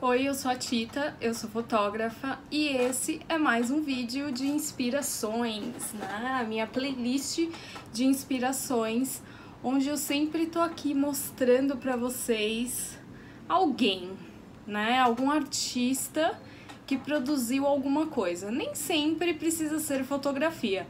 Oi, eu sou a Tita, eu sou fotógrafa e esse é mais um vídeo de inspirações, né? A minha playlist de inspirações, onde eu sempre tô aqui mostrando pra vocês alguém, né? Algum artista que produziu alguma coisa. Nem sempre precisa ser fotografia,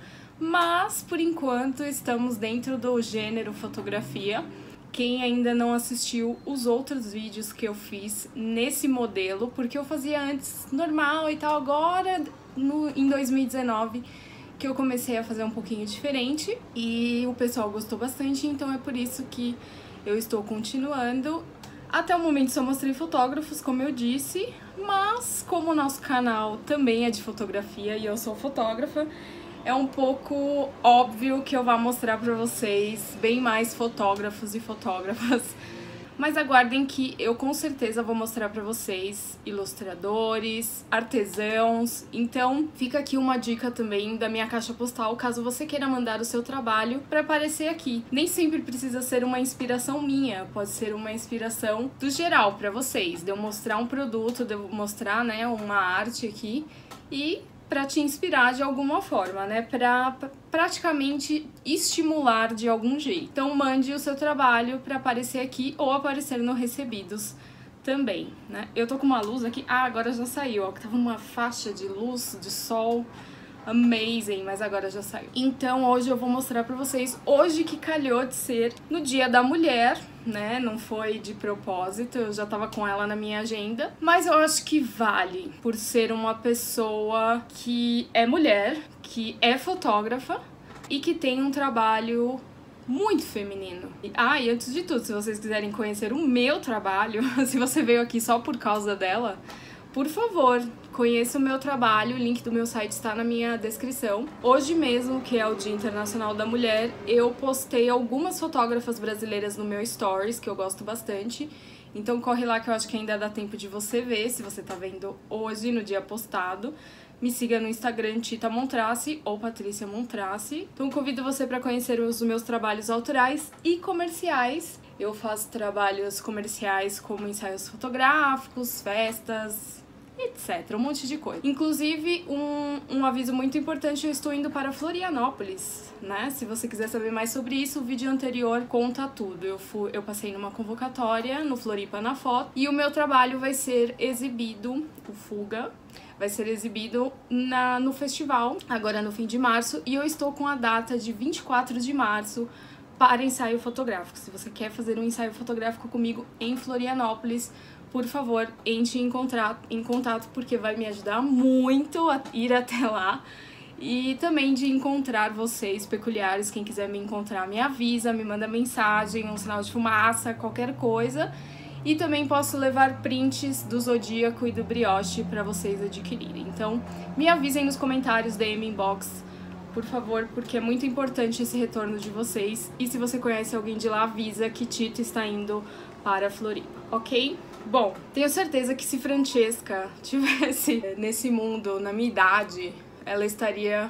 mas por enquanto estamos dentro do gênero fotografia. Quem ainda não assistiu os outros vídeos que eu fiz nesse modelo, porque eu fazia antes normal e tal, agora em 2019 que eu comecei a fazer um pouquinho diferente e o pessoal gostou bastante, então é por isso que eu estou continuando. Até o momento só mostrei fotógrafos, como eu disse, mas como o nosso canal também é de fotografia e eu sou fotógrafa, é um pouco óbvio que eu vá mostrar pra vocês bem mais fotógrafos e fotógrafas. Mas aguardem que eu com certeza vou mostrar pra vocês ilustradores, artesãos. Então fica aqui uma dica também da minha caixa postal, caso você queira mandar o seu trabalho pra aparecer aqui. Nem sempre precisa ser uma inspiração minha, pode ser uma inspiração do geral pra vocês. De eu mostrar um produto, de eu mostrar, né, uma arte aqui e para te inspirar de alguma forma, né? Para praticamente estimular de algum jeito. Então mande o seu trabalho para aparecer aqui ou aparecer no Recebidos também, né? Eu tô com uma luz aqui, agora já saiu, ó, que tava numa faixa de luz, de sol, amazing, mas agora já saiu. Então hoje eu vou mostrar pra vocês, hoje que calhou de ser no Dia da Mulher, né, não foi de propósito, eu já tava com ela na minha agenda, mas eu acho que vale, por ser uma pessoa que é mulher, que é fotógrafa e que tem um trabalho muito feminino. E antes de tudo, se vocês quiserem conhecer o meu trabalho, se você veio aqui só por causa dela, por favor, conheça o meu trabalho, o link do meu site está na minha descrição. Hoje mesmo, que é o Dia Internacional da Mulher, eu postei algumas fotógrafas brasileiras no meu Stories, que eu gosto bastante. Então corre lá que eu acho que ainda dá tempo de você ver, se você tá vendo hoje, no dia postado. Me siga no Instagram, Tita Montrassi ou Patrícia Montrassi. Então convido você para conhecer os meus trabalhos autorais e comerciais. Eu faço trabalhos comerciais como ensaios fotográficos, festas, etc, um monte de coisa. Inclusive, um aviso muito importante, eu estou indo para Florianópolis, né? Se você quiser saber mais sobre isso, o vídeo anterior conta tudo. Eu passei numa convocatória no Floripa na Foto e o meu trabalho vai ser exibido, o Fuga, vai ser exibido no festival, agora no fim de março, e eu estou com a data de 24 de março para ensaio fotográfico. Se você quer fazer um ensaio fotográfico comigo em Florianópolis, por favor, entre em contato, porque vai me ajudar muito a ir até lá. E também de encontrar vocês peculiares, quem quiser me encontrar me avisa, me manda mensagem, um sinal de fumaça, qualquer coisa. E também posso levar prints do Zodíaco e do Brioche para vocês adquirirem. Então me avisem nos comentários, DM inbox, por favor, porque é muito importante esse retorno de vocês. E se você conhece alguém de lá, avisa que Tito está indo para Floripa, ok? Bom, tenho certeza que se Francesca tivesse nesse mundo, na minha idade, ela estaria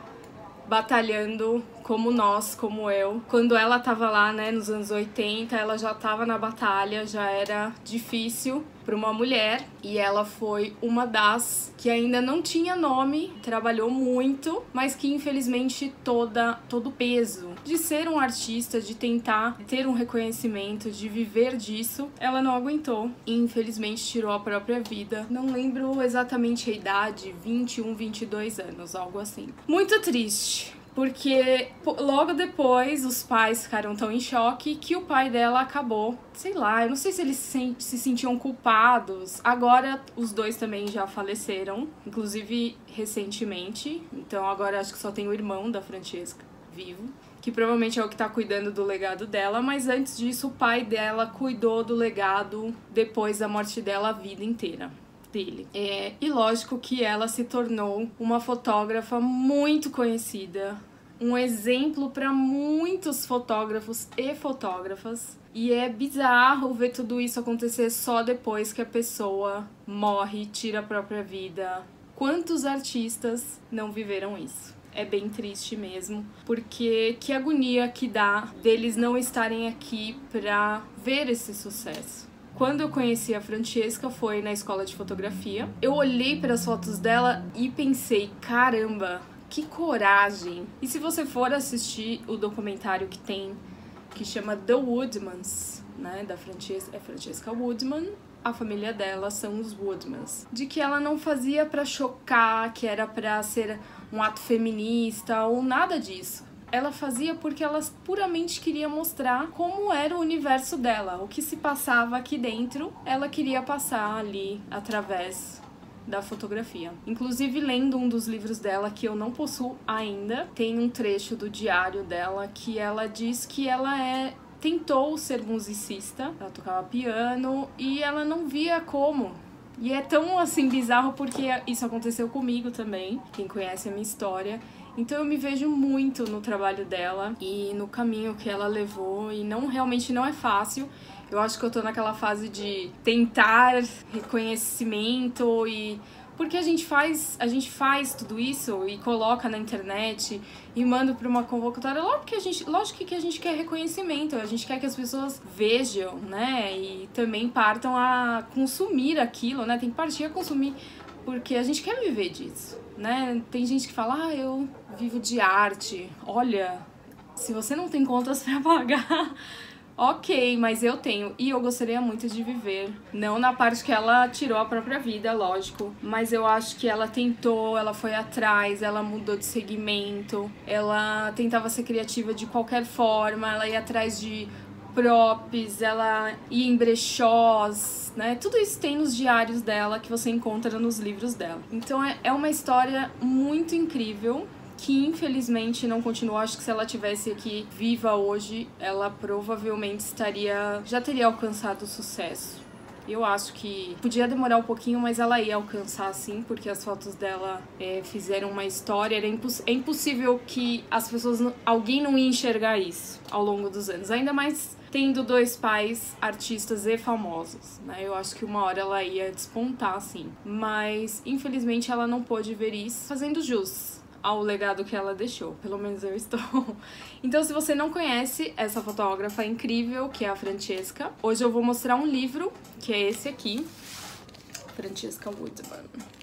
batalhando como nós, como eu. Quando ela tava lá, né, nos anos 80, ela já tava na batalha, já era difícil para uma mulher, e ela foi uma das que ainda não tinha nome, trabalhou muito, mas que infelizmente todo o peso de ser um artista, de tentar ter um reconhecimento, de viver disso, ela não aguentou e infelizmente tirou a própria vida. Não lembro exatamente a idade, 21, 22 anos, algo assim. Muito triste. Porque logo depois os pais ficaram tão em choque que o pai dela acabou, sei lá, eu não sei se eles se sentiam culpados. Agora os dois também já faleceram, inclusive recentemente. Então agora acho que só tem o irmão da Francesca vivo, que provavelmente é o que tá cuidando do legado dela. Mas antes disso o pai dela cuidou do legado depois da morte dela a vida inteira. Dele. E lógico que ela se tornou uma fotógrafa muito conhecida, um exemplo para muitos fotógrafos e fotógrafas, e é bizarro ver tudo isso acontecer só depois que a pessoa morre, tira a própria vida. Quantos artistas não viveram isso? É bem triste mesmo, porque que agonia que dá deles não estarem aqui pra ver esse sucesso. Quando eu conheci a Francesca foi na escola de fotografia. Eu olhei para as fotos dela e pensei, caramba, que coragem! E se você for assistir o documentário que tem, que chama The Woodmans, né, da Francesca Woodman, a família dela são os Woodmans, de que ela não fazia para chocar, que era para ser um ato feminista ou nada disso. Ela fazia porque ela puramente queria mostrar como era o universo dela, o que se passava aqui dentro, ela queria passar ali através da fotografia. Inclusive, lendo um dos livros dela, que eu não possuo ainda, tem um trecho do diário dela que ela diz que ela tentou ser musicista, ela tocava piano e ela não via como. E é tão assim bizarro porque isso aconteceu comigo também, quem conhece a minha história. Então eu me vejo muito no trabalho dela e no caminho que ela levou, e realmente não é fácil. Eu acho que eu tô naquela fase de tentar reconhecimento, e porque a gente faz tudo isso e coloca na internet e manda para uma convocatória, lógico que a gente quer reconhecimento, a gente quer que as pessoas vejam, né? E também partam a consumir aquilo, né? Tem que partir a consumir, porque a gente quer viver disso, né? Tem gente que fala, eu vivo de arte. Olha, se você não tem contas para pagar, ok, mas eu tenho, e eu gostaria muito de viver. Não na parte que ela tirou a própria vida, lógico, mas eu acho que ela tentou, ela foi atrás, ela mudou de segmento, ela tentava ser criativa de qualquer forma, ela ia atrás de props, ela ia em brechós, né? Tudo isso tem nos diários dela, que você encontra nos livros dela. Então é uma história muito incrível, que infelizmente não continuou. Acho que se ela tivesse aqui viva hoje, ela provavelmente já teria alcançado sucesso. Eu acho que podia demorar um pouquinho, mas ela ia alcançar sim, porque as fotos dela fizeram uma história. É impossível que alguém não ia enxergar isso ao longo dos anos, ainda mais tendo dois pais artistas e famosos, né? Eu acho que uma hora ela ia despontar, sim. Mas, infelizmente, ela não pôde ver isso, fazendo jus ao legado que ela deixou. Pelo menos eu estou. Então, se você não conhece essa fotógrafa incrível, que é a Francesca, hoje eu vou mostrar um livro, que é esse aqui, Francesca Woodman.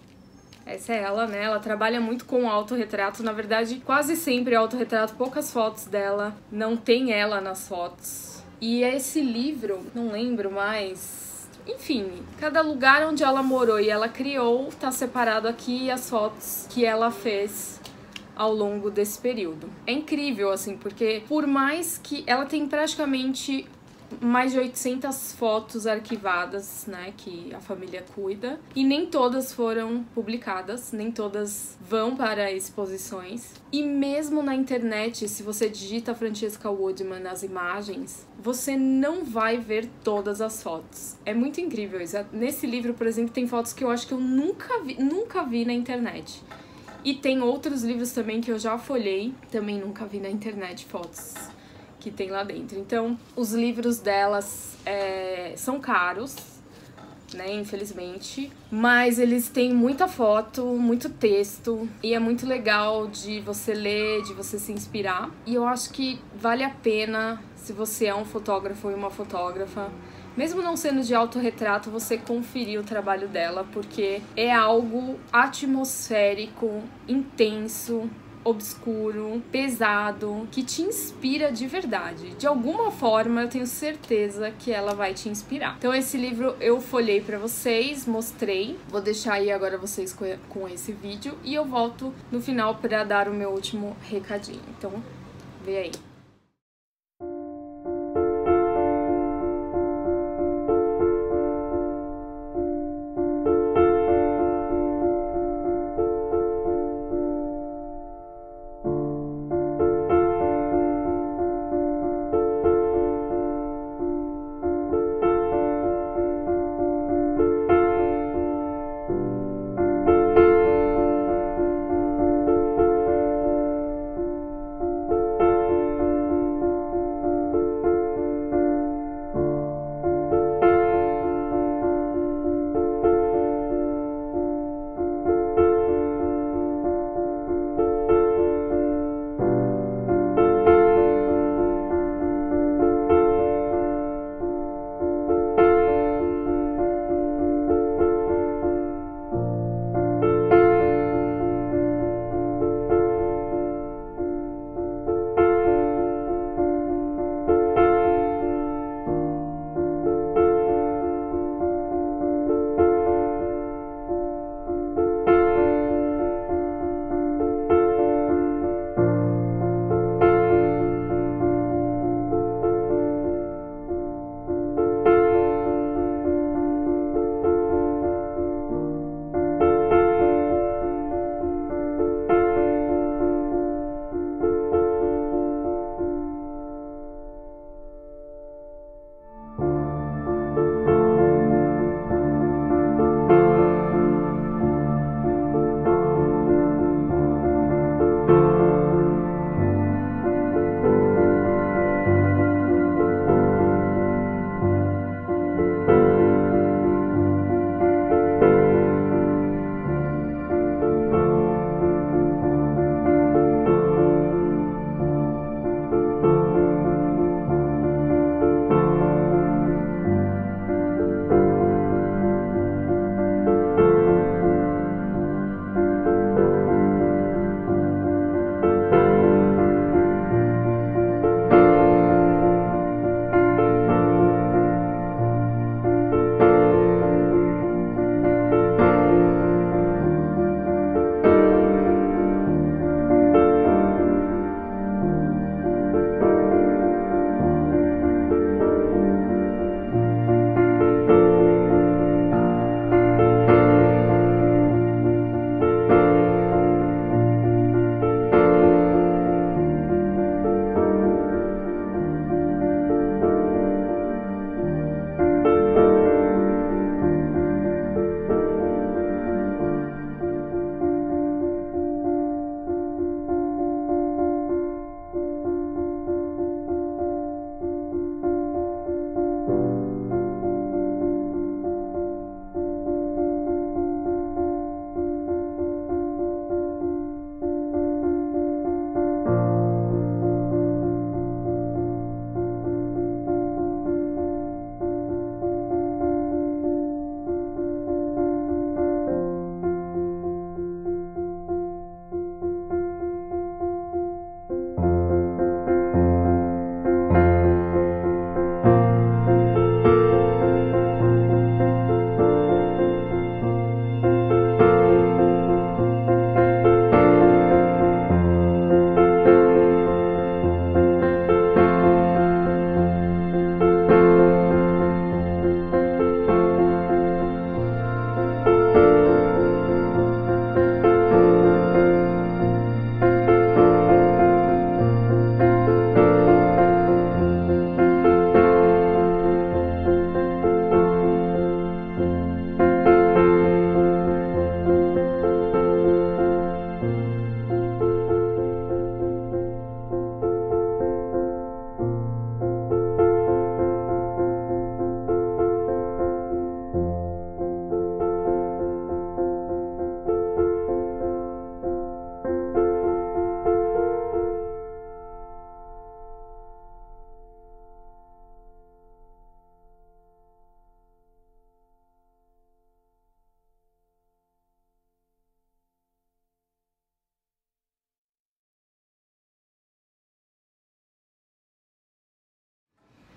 Essa é ela, né? Ela trabalha muito com autorretrato. Na verdade, quase sempre autorretrato, poucas fotos dela. Não tem ela nas fotos. E esse livro, não lembro mais... Enfim, cada lugar onde ela morou e ela criou tá separado aqui, as fotos que ela fez ao longo desse período. É incrível, assim, porque por mais que ela tem praticamente mais de 800 fotos arquivadas, né, que a família cuida, e nem todas foram publicadas, nem todas vão para exposições. E mesmo na internet, se você digita Francesca Woodman nas imagens, você não vai ver todas as fotos. É muito incrível isso. Nesse livro, por exemplo, tem fotos que eu acho que eu nunca vi na internet. E tem outros livros também que eu já folhei, também nunca vi na internet fotos que tem lá dentro. Então, os livros delas são caros, né, infelizmente, mas eles têm muita foto, muito texto, e é muito legal de você ler, de você se inspirar. E eu acho que vale a pena, se você é um fotógrafo ou uma fotógrafa, mesmo não sendo de autorretrato, você conferir o trabalho dela, porque é algo atmosférico, intenso, obscuro, pesado, que te inspira de verdade. De alguma forma, eu tenho certeza que ela vai te inspirar. Então, esse livro eu folhei pra vocês, mostrei. Vou deixar aí agora vocês com esse vídeo e eu volto no final pra dar o meu último recadinho. Então, vê aí.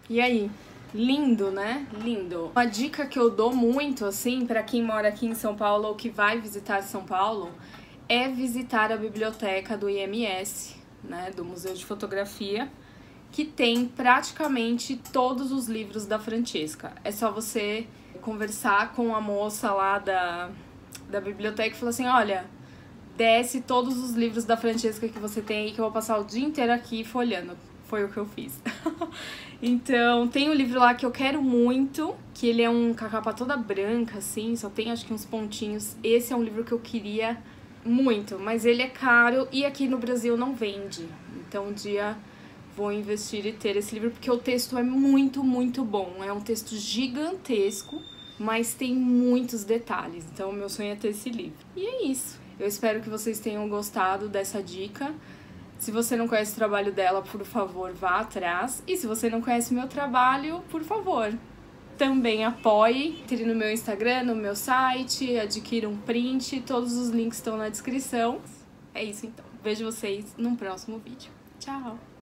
E aí? Lindo, né? Lindo. Uma dica que eu dou muito, assim, pra quem mora aqui em São Paulo ou que vai visitar São Paulo, é visitar a biblioteca do IMS, né, do Museu de Fotografia, que tem praticamente todos os livros da Francesca. É só você conversar com a moça lá da biblioteca e falar assim, olha, desce todos os livros da Francesca que você tem aí, que eu vou passar o dia inteiro aqui folhando. Foi o que eu fiz. Então, tem um livro lá que eu quero muito, que ele é com a capa toda branca, assim, só tem acho que uns pontinhos. Esse é um livro que eu queria muito, mas ele é caro e aqui no Brasil não vende. Então, um dia vou investir e ter esse livro, porque o texto é muito, muito bom. É um texto gigantesco, mas tem muitos detalhes. Então, o meu sonho é ter esse livro. E é isso. Eu espero que vocês tenham gostado dessa dica. Se você não conhece o trabalho dela, por favor, vá atrás. E se você não conhece o meu trabalho, por favor, também apoie. Entre no meu Instagram, no meu site, adquira um print. Todos os links estão na descrição. É isso então. Vejo vocês num próximo vídeo. Tchau!